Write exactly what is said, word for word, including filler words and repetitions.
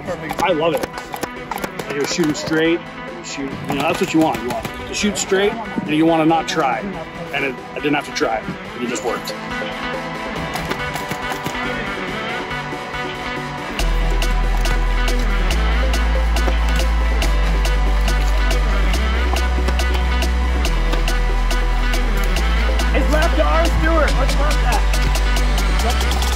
I love it. Like you're shooting straight, shoot, you know, that's what you want. You want to shoot straight, and you want to not try. And it, I didn't have to try. It just worked. It's left to our Stewart. Let's mark that.